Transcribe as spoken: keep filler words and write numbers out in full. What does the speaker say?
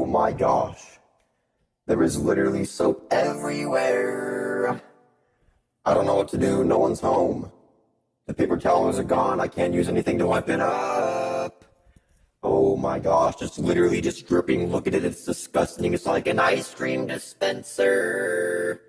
Oh my gosh. There is literally soap everywhere. I don't know what to do, no one's home. The paper towels are gone, I can't use anything to wipe it up. Oh my gosh, it's literally just dripping. Look at it, it's disgusting. It's like an ice cream dispenser.